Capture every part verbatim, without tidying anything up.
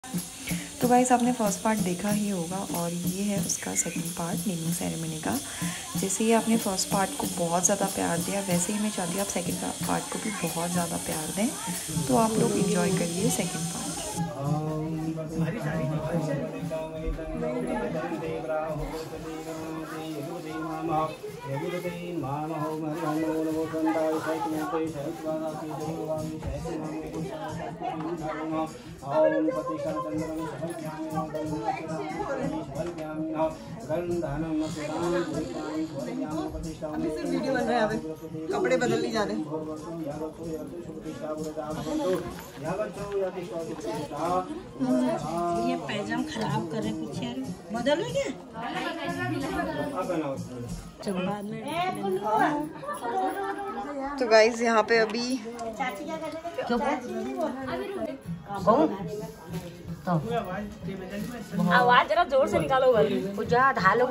तो गाइस आपने first part देखा ही होगा और ये है उसका सेकंड पार्ट नेमिंग सेरेमनी का। जैसे ही आपने फर्स्ट पार्ट को बहुत ज़्यादा प्यार दिया वैसे ही मैं चाहती हूँ आप सेकंड पार्ट को भी बहुत ज़्यादा प्यार दें। तो आप लोग एंजॉय करिए सेकंड पार्ट। वीडियो बन रहा है, कपड़े बदल नहीं जा रहे। ये पैजाम खराब कर रहे पीछे यार, बदल क्या? तो गाइस यहाँ पे अभी तो आवाज जरा जोर से निकालो भाई। पूजा ढालो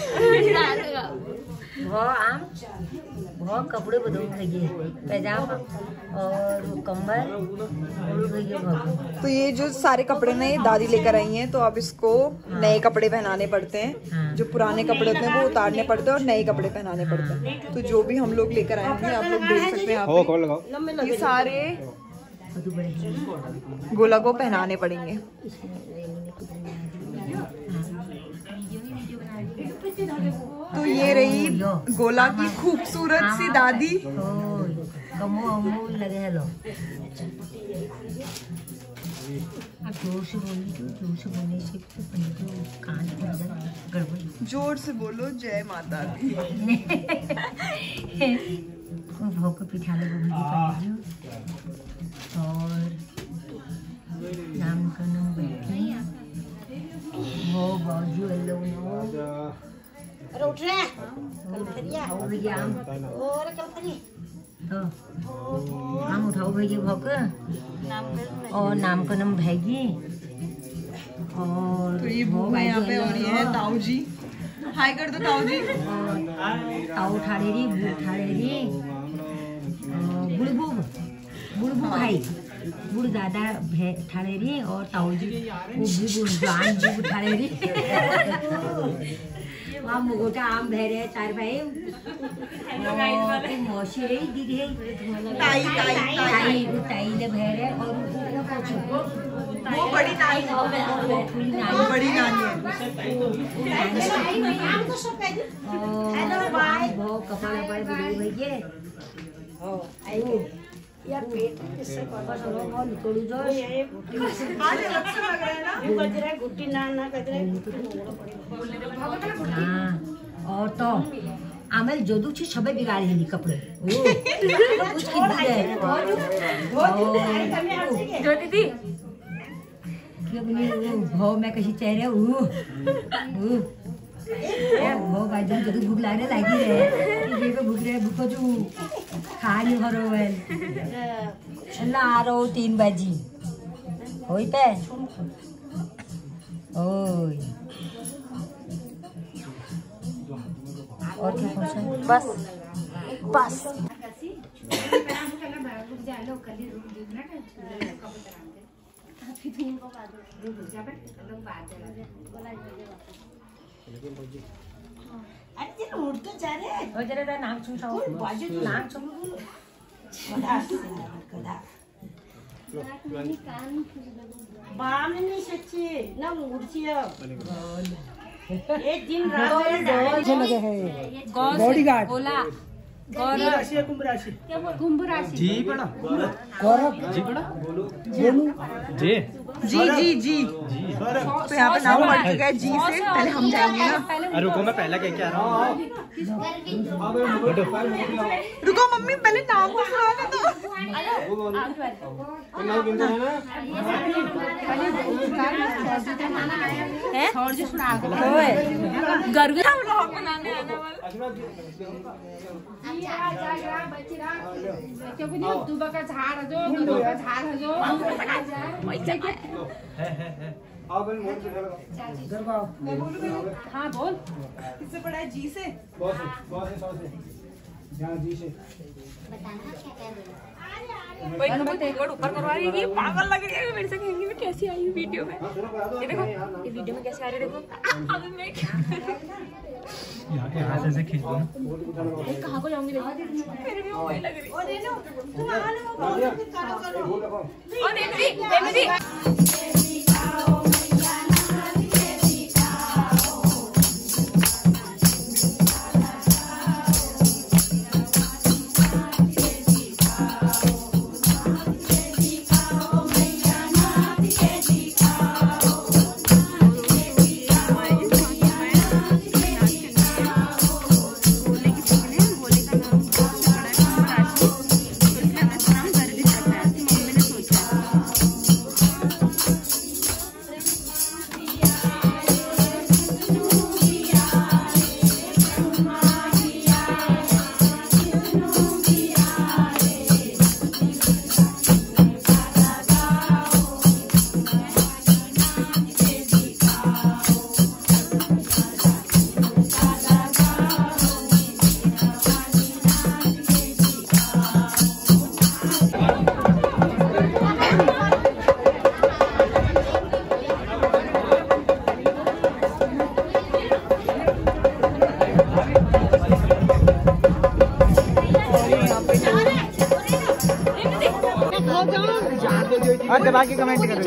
वो आम वो कपड़े बदल भैया पैजामा और कंबल भैया। तो ये जो सारे कपड़े ना ये दादी लेकर आई हैं, तो अब इसको नए कपड़े पहनाने पड़ते हैं। जो पुराने कपड़े होते हैं वो उतारने पड़ते हैं और नए कपड़े पहनाने पड़ते हैं। तो जो भी हम लोग लेकर आए होंगे आप लोग देख सकते हैं ये सारे गोला को पहनाने पड़ेंगे। तो ये रही गोला की खूबसूरत सी दादी। जोर से बोलो जय माता दी। और नामकरण बैठी वो बाजू अरे उठ रहे हैं और हम उठाओ भैया भोग और नामकरण भैगी। और तो ये भोग है यहाँ पे और ये है ताऊ जी। हाय कर दो ताऊ जी। ताऊ ठाड़ेरी बूढ़ ठाड़ेरी बुढ़बू बुढ़बू भाई बुढ़ दादा ठाड़ेरी और ताऊ जी बुढ़ान जी ठाड़ेरी। आम गोटा आम भे रहे चार भाई मौसी रही दीदी ताई ताई ताई ताई ले भे रहे और वो बड़ी नानी वो बड़ी नानी है। वो कपड़ा वपड़ा बुढ़े भैया यार पेट इससे बस और बहुत निकल जाए आज अलग से लग रहा है ना। ये बज रहा है गुट्टी ना ना कर रहे हाँ। और तो आमेल जोदू छे सबे बिगाड़ हेली कपड़े ओ कुछ की है जो दीदी क्यों नहीं भाव मैं कहीं चेहरे ऊ ऊ वो भाई जब जब भूख लागने लगी है ये पे भूख रहे भूखो जो खा नहीं भरो है अल्लाह आ रहा तीन बजी होई पे ओए और क्या क्वेश्चन बस बस अरे ये उड़ तो जा रहे हो जरा नाम छुटाओ बाजू नाम छुटाओ बाम नहीं सच्ची ना मूर्ति एक दिन रात लगे है बॉडीगार्ड बोला कुंभ राशि है, कुंभ राशि कुंभ राशि जी बड़ा गौरव जी बड़ा गोलू जी जी जी जी तो यहाँ पे नाम पढ़ चुका है जी से। पहले हम जाएंगे ना। अरे रुको मैं पहला कह के आ रहा हूँ। रुको मम्मी पहले नाम को सुनाने दो। हाँ बोल किससे पढ़ा है जी से? बॉस बॉस है, सौ से। जी से बताना क्या क्या बोला। कोई कीबोर्ड ऊपर करवा रही है, पागल लगेगा मेरे से, कहेंगे मैं कैसी आई हूँ वीडियो में। ये देखो ये वीडियो में कैसे आ रही है, देखो अभी मैं यहाँ से ऐसे खींच दो ना। कहाँ को जाऊंगी, देखो मेरे भी वही लग रही है। और देवी देवी और दबा के कमेंट करो,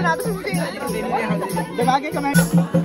दबा के कमेंट।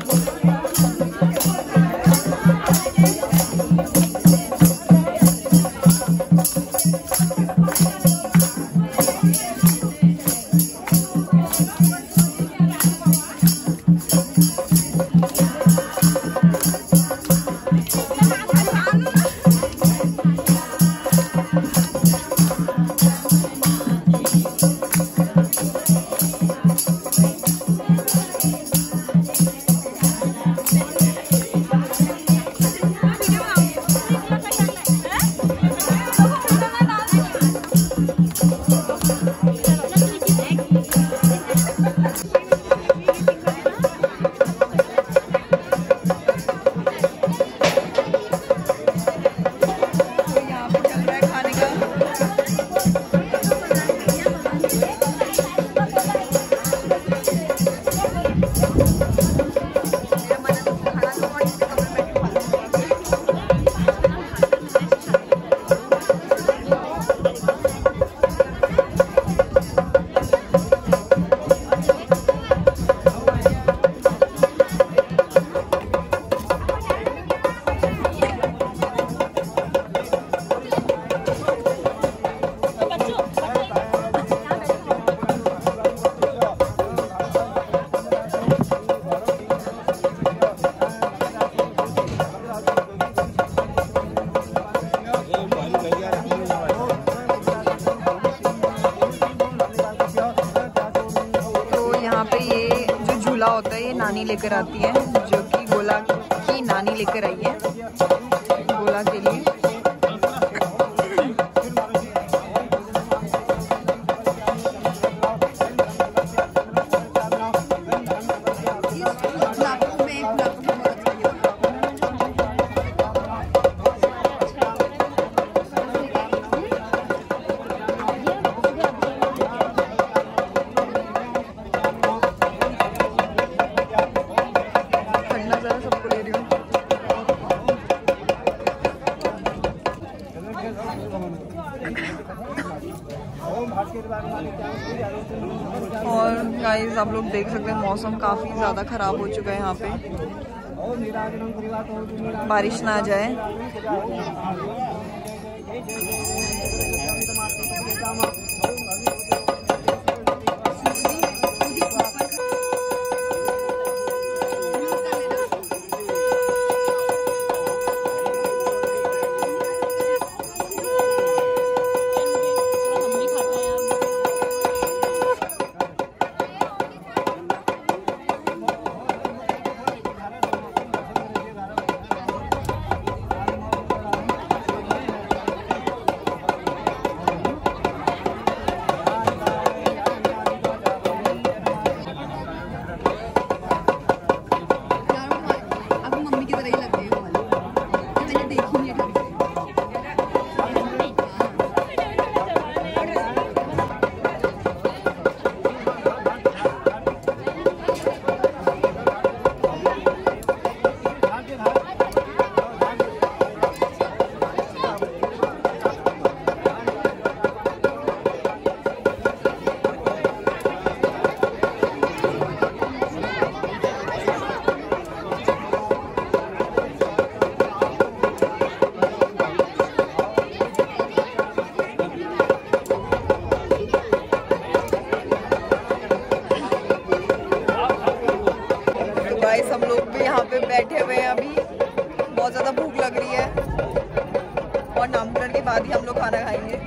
होता है ये नानी लेकर आती है, जो कि गोला की नानी लेकर आई है गोला के लिए। और गाइस आप लोग देख सकते हैं मौसम काफ़ी ज़्यादा ख़राब हो चुका है यहाँ पे, बारिश ना आ जाए। गाइस हम लोग भी यहाँ पे बैठे हुए हैं अभी, बहुत ज़्यादा भूख लग रही है और नामकरण के बाद ही हम लोग खाना खाएंगे।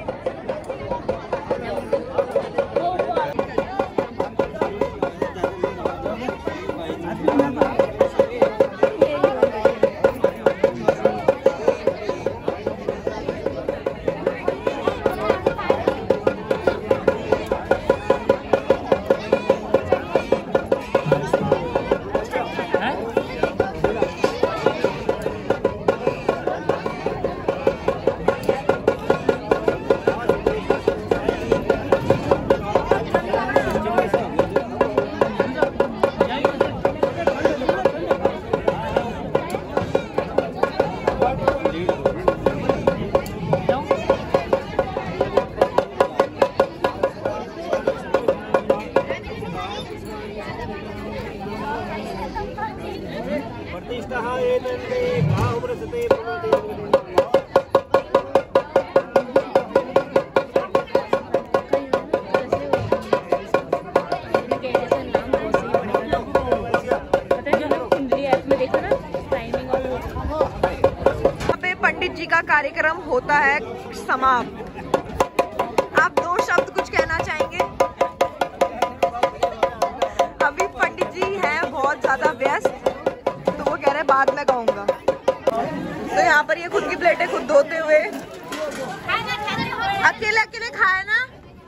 पंडित जी का कार्यक्रम होता है समाप्त। आप दो शब्द कुछ कहना चाहेंगे? अभी पंडित जी हैं बहुत ज्यादा व्यस्त, तो वो कह रहे हैं बाद में कहूंगा। तो यहाँ पर ये खुद की प्लेटें खुद धोते हुए, अकेले अकेले खाए ना।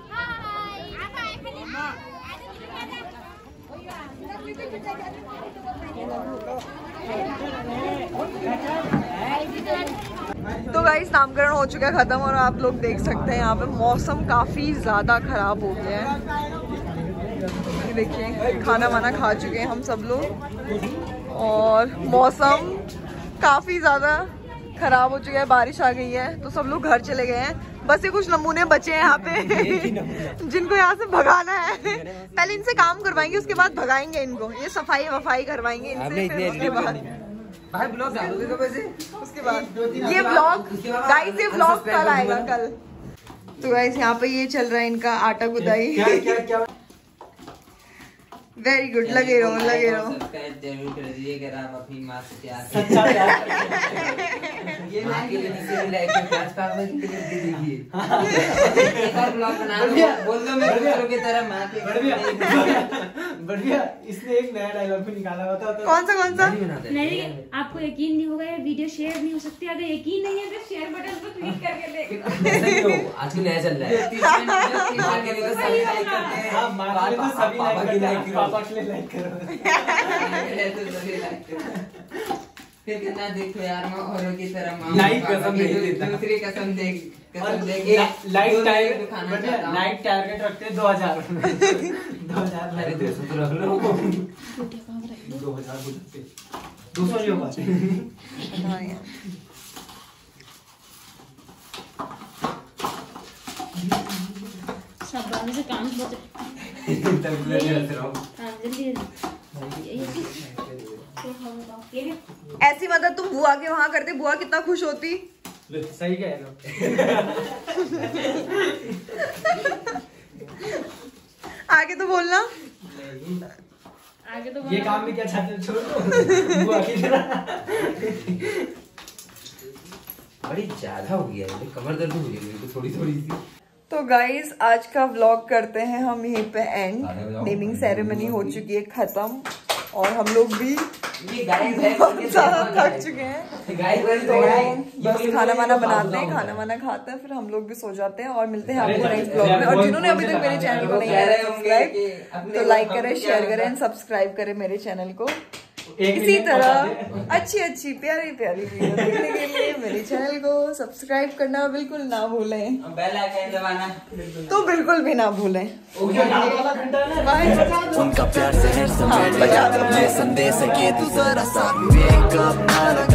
तो गाइस नामकरण हो चुका है खत्म और आप लोग देख सकते हैं यहाँ पे मौसम काफी ज्यादा खराब हो गया है। देखिए खाना वाना खा चुके हैं हम सब लोग और मौसम काफी ज्यादा खराब हो चुका है, बारिश आ गई है तो सब लोग घर चले गए हैं। बस ये कुछ नमूने बचे हैं यहाँ पे जिनको यहाँ से भगाना है। पहले इनसे काम करवाएंगे उसके बाद भगाएंगे इनको, ये सफाई वफाई करवाएंगे इनसे, फिर उसके बाद उसके बाद ये ब्लॉग गाइस ये ब्लॉग कल आएगा कल। तो गाइस यहाँ पे ये चल रहा है इनका आटा गुदाई। वेरी गुड, लगे रहो लगे रहो। जरूर कर दीजिएगा आप अपनी माँ से प्यार सच्चा प्यार ये माँ के लिए किसी लाइक में प्यार पागल के लिए दे दीजिए। एक और ब्लॉग बना लो, बोल दो मैं दूसरों की तरह माँ के बढ़िया बढ़िया। इसने एक नया डायलॉग भी निकाला हुआ था। कौन सा कौन सा? नहीं आपको यकीन नहीं होगा, ये वीडियो शेयर नहीं हो सकती। अगर यकीन नहीं है तो शेयर बटन पर क्लिक करके देखो। आज नया चल रहा है। माँ के लिए सभी लाइक करते हैं। हाँ माँ के लिए तो सभी लाइक करो, पापा के लिए लाइक करो। फिर कहना देखो यार माँ औरों की तरह माँ लाइक कसम नहीं देता। दूसरी कसम देख कसम देख लाइक टारगेट लाइक टारगेट रखते हैं दो हजार दो हजार अरे दो सौ तो रख लो। दो हजार दो सौ नहीं हो पाते। सब से काम बहुत ऐसी मदद तुम बुआ के वहाँ करते, बुआ कितना खुश होती। सही कह रहे हो। आगे तो बोलना। आगे तो ये काम भी क्या चाहते हो, छोड़ो बुआ की तरह। बड़ी ज्यादा हो गया है, कमर दर्द हो गई है तो थोड़ी थोड़ी सी। तो गाइस आज का व्लॉग करते हैं हम यहीं पे एंड। नेमिंग सेरेमनी हो चुकी है खत्म और हम लोग भी बहुत ज्यादा थक चुके हैं। तो बस खाना वाना बनाते हैं, खाना वाना खाते हैं, फिर हम लोग भी सो जाते हैं और मिलते हैं आपको नेक्स्ट ब्लॉग में। और जिन्होंने अभी तक मेरे चैनल को नहीं किया सब्सक्राइब, तो लाइक करें, शेयर करें एंड सब्सक्राइब करें मेरे चैनल को। इसी तरह अच्छी अच्छी प्यारी प्यारी वीडियो देखने के लिए मेरे चैनल को सब्सक्राइब करना बिल्कुल ना भूलें, बेल आइकन दबाना तो बिल्कुल भी ना भूलें। उनका प्यार से हर समय बजा संदेश के तू जरा सा